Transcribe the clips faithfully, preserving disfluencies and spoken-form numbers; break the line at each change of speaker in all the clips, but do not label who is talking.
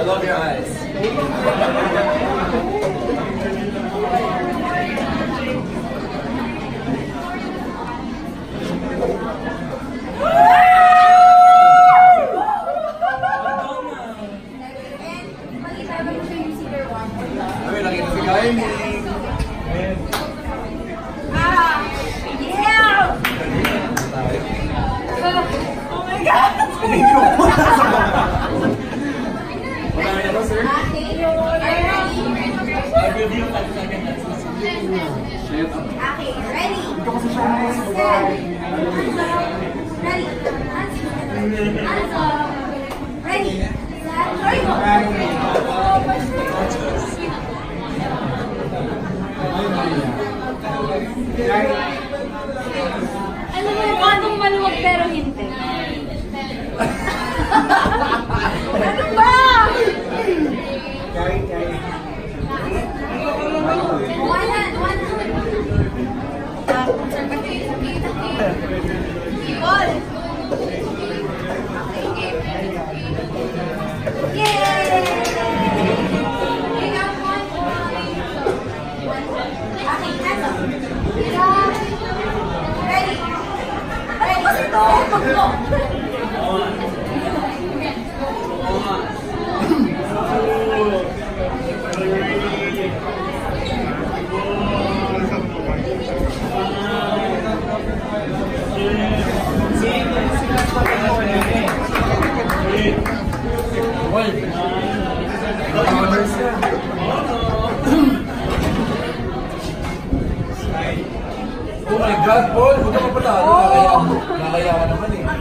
love your eyes. Ay, nakita si Kylie.
Ah! Yeah! Oh my God!
Marami na to, sir. I'll give you five seconds.
Okay, ready?
Ito kasi siya na sa babae.
Ready? Answer. Ready? Sorry mo. Ano mo yung anong maluwag pero hindi? Ano ba?
Kaya, kaya.
One hand, one hand. Ball. Yay! We got one point. Okay, that's all. Ready? Ready? What's it all?
Oh my God, Paul! Huwag ka mapatalo. Nakakaya ka naman eh.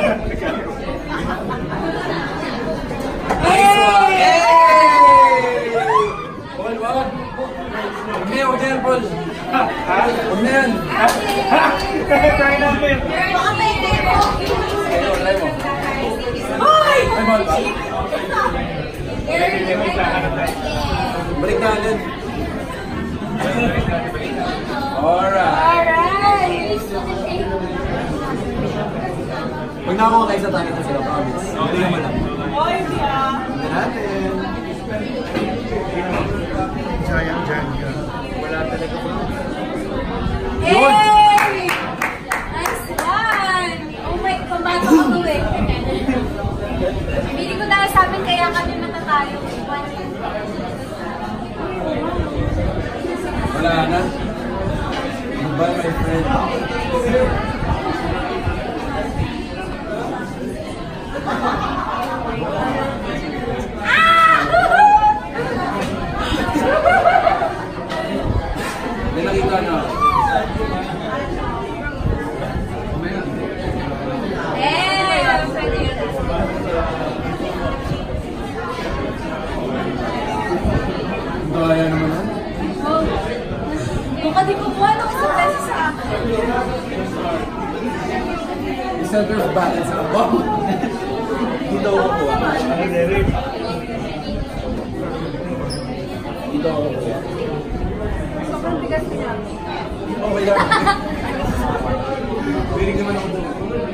Nice one! Hey! Paul, wag! Huwag na yan, huwag na yan, Paul! Huwag na yan!
Try natin.
Baka may demo.
Ayaw, try mo.
Ay!
Ay, Paul, ba? Balik na agad. Alright!
Alright!
Pag nakakuha kayo sa tayo na sila, promise. Hindi naman lang.
Oh, hindi ah.
Tignan natin.
Giant, giant.
Wala talaga po.
Yay! Nice one! Oh my, pambato ko to eh. Hindi ko dahil sa amin kaya kami matatalo.
Wala na. Goodbye, my friend. May nakita na.
Eh, pwede yun.
Kaya naman yan.
Oh. Mukha di kumuha ng isang beses sa akin.
The center of balance ang bang. Dito ako po.
Ano, Derek?
Dito ako po.
Sobrang bigas niya.
Okay lang. Birig naman ako doon.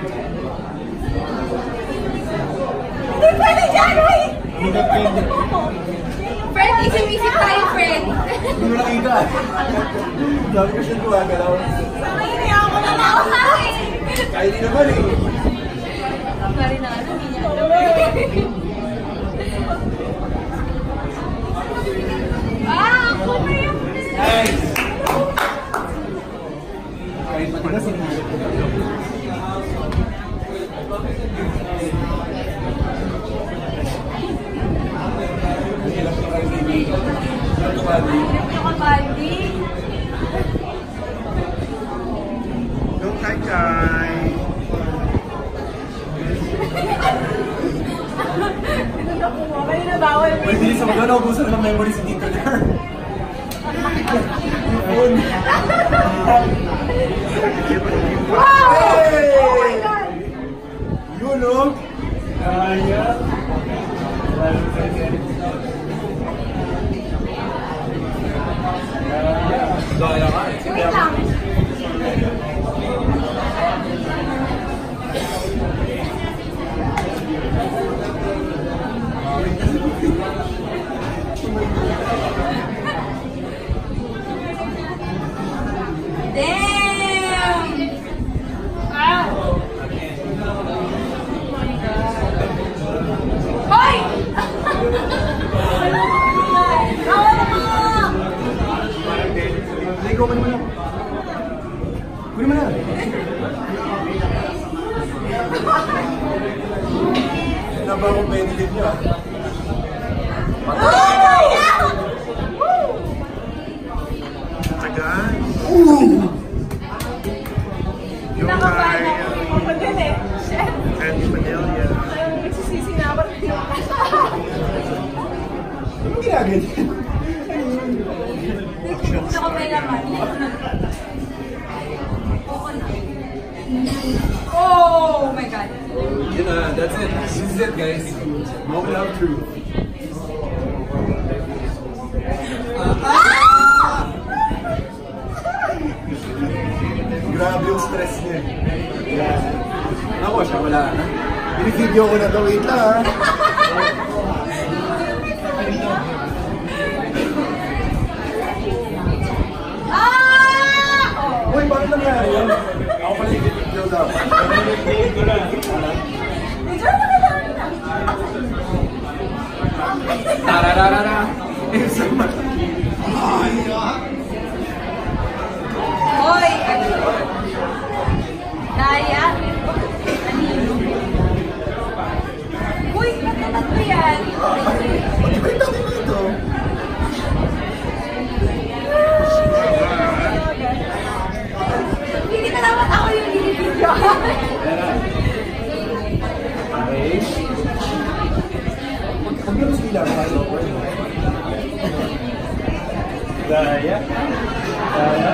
Hindi pwede dyan, wait!
Hindi ka pwede.
Friend, isip-isip tayo, friend.
Hindi mo nakita. Sabi ko siya gumagalaw.
Sangayin ako na lang.
Kaya di naman eh.
Pari na ano, hindi niya alam. Ah, ako na yun.
Nice! Kahit matigas yung hirap ko. Hirap ko kayo, baby. Hirap ko, buddy.
Hirap ko, buddy.
Don't cry, cry.
Ito na po mo. Kayo na bawal.
Uy, bilis sa mga naubusan ng memory si Tito Ner. Yung phone.
Wow!
Hey!
Oh my God!
Yun, oh!
Kaya.
Gaya ka eh.
Wait lang.
Napaka-competitive niyo.
Tagaan. Go
Nakabahan
Kai.
ako yung mga dyan eh. Chef.
Andy Padilla.
Ayaw nagsisisi na ako.
Ano ginagano?
Gusto ko may laman. Oh my God.
Yun na, that's it. This is it, guys. Moment of truth. Grabe yung stress niya. Ako siya, wala na. Binivideo ko na to. Wait lang, ha?
Ah!
Uy, bakit nangyari yun? Ako pala yung binivideo dapat.
Medyo na kailangan na.
Tarararara.
Hoy! Daya! Uy, matatatlo yan!
Mag-ibig natin dito.
Hindi na dapat ako yung binibidyo.
Okay. Huwag yung sila.
Daya. Daya.